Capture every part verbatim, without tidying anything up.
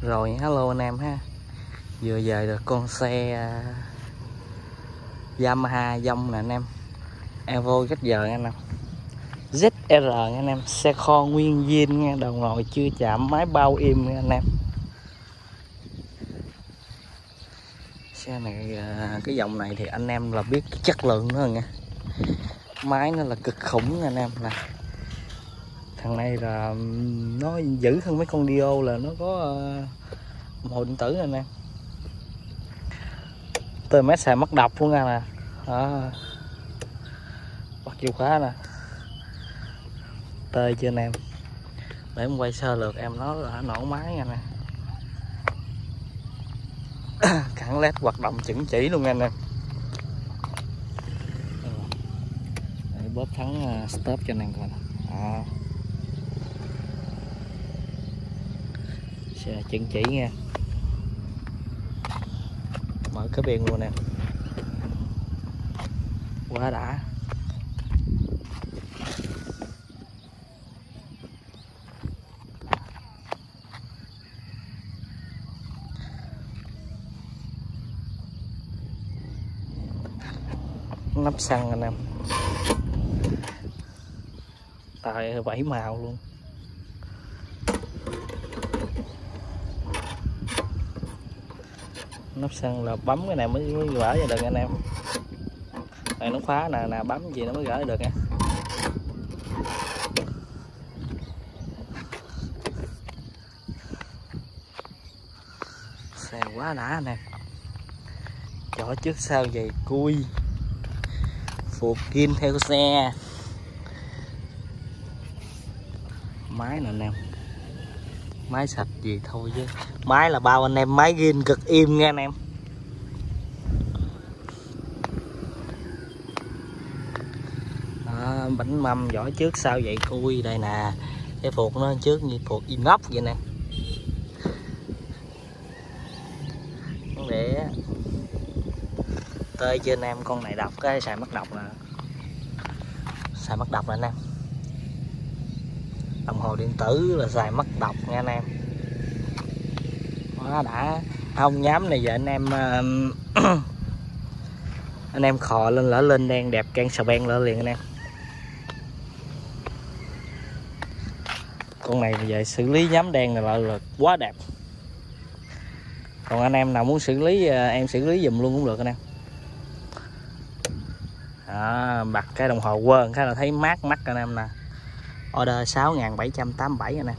Rồi hello anh em ha. Vừa về được con xe Yamaha dông nè anh em, Evo cách giờ nha anh em, Z R nha anh em, xe kho nguyên zin nha, đầu ngồi chưa chạm, máy bao im nha anh em. Xe này cái dòng này thì anh em là biết cái chất lượng nữa rồi nha, máy nó là cực khủng nha anh em. Nè thằng này là nó giữ hơn mấy con Dio, là nó có đồng hồ điện tử nè anh em, tới mét xài mất độc luôn nha nè. Đó, bắt chìa khóa nè, tơi chưa anh em, để em quay sơ lược em nó là nổ máy nha nè. Cản led hoạt động chuẩn chỉ luôn nha anh em. Để bóp thắng stop cho anh em coi nè. Đó, xe chuẩn chỉ nha, mở cái biên luôn nè, quá đã. Nắp xăng anh em, tài bảy màu luôn. Nắp xăng là bấm cái này mới, mới gỡ ra được anh em. Này nó khóa nè, nè bấm gì nó mới gỡ được nha. Xe quá đã nè, chỗ trước sau giày cui, phụ kim theo xe, máy nè anh em, máy sạch gì thôi chứ máy là bao anh em, máy ghiên cực im nha anh em. Đó, bánh mâm vỏ trước sau vậy cui đây nè, cái phuộc nó trước như phuộc inox vậy nè. Để tơi cho anh em, con này độc cái xài mất độc nè, xài mất độc nè anh em. Đồng hồ điện tử là xài mất độc nha anh em. Quá đã. Không nhám này giờ anh em anh em khò lên lỡ lên đen đẹp can sờ ben lỡ liền anh em. Con này về xử lý nhám đen này là, là quá đẹp. Còn anh em nào muốn xử lý em xử lý giùm luôn cũng được anh em. Đó, bật cái đồng hồ quên cái là thấy mát mắt anh em nè. Order sáu nghìn bảy trăm tám mươi bảy anh em.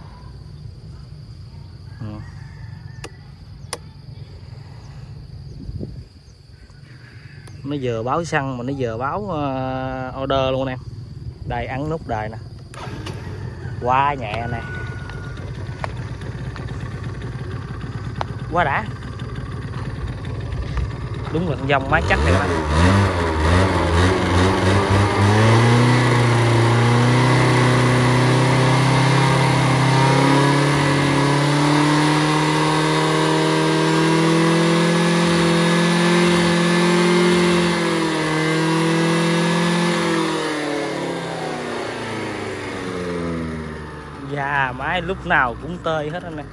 Ừ. Nó vừa báo xăng mà nó vừa báo uh, order luôn anh em. Đây ấn nút đời nè, quá nhẹ nè, quá đã. Đúng là con dòng máy chắc rồi các bạn. Da máy lúc nào cũng tơi hết anh em.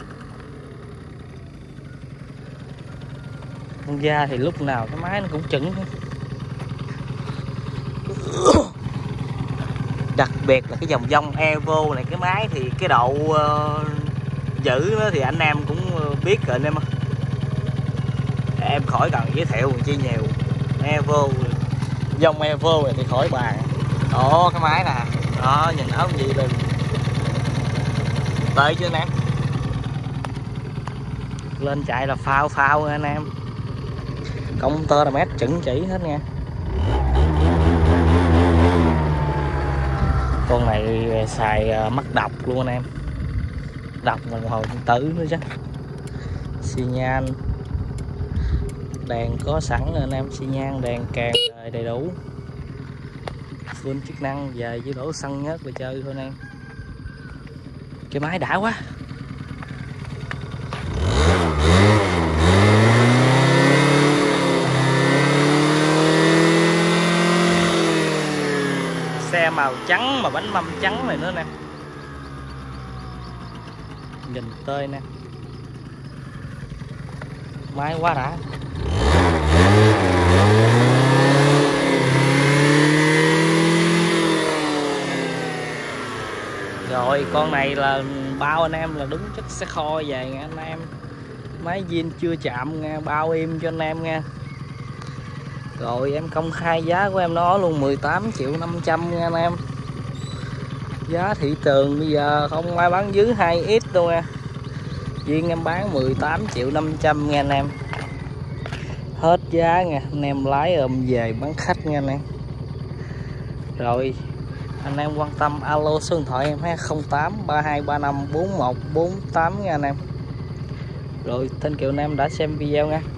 Con da thì lúc nào cái máy nó cũng chững. Đặc biệt là cái dòng dông Evo này, cái máy thì cái độ uh, giữ nó thì anh em cũng biết rồi anh em. Em khỏi cần giới thiệu còn chi nhiều. Evo, dông Evo này thì khỏi bàn. Đó cái máy nè, đó nhìn áo gì lên tới chứ anh em. Lên chạy là phao phao anh em, công tơ là mét chuẩn chỉ hết nha. Con này xài mất độc luôn anh em, độc đồng hồ điện tử nữa chứ. Xi nhan đèn có sẵn rồi anh em, xi nhan đèn càng đầy đủ, full chức năng, về với đổ xăng nhất là chơi thôi anh em. Cái máy đã quá. Xe màu trắng mà bánh mâm trắng này nữa nè, nhìn tơi nè. Máy quá đã. Rồi con này là bao anh em là đúng chất xe kho về nha anh em. Máy zin chưa chạm nha, bao im cho anh em nha. Rồi em công khai giá của em nó luôn, mười tám triệu năm trăm nha anh em. Giá thị trường bây giờ không ai bán dưới hai x đâu nha. Riêng em bán mười tám triệu năm trăm nha anh em. Hết giá nha, anh em lái ôm về bán khách nha anh em. Rồi anh em quan tâm alo số điện thoại em ha, không tám ba hai ba năm bốn một bốn tám nha anh em. Rồi thank you anh em đã xem video nha.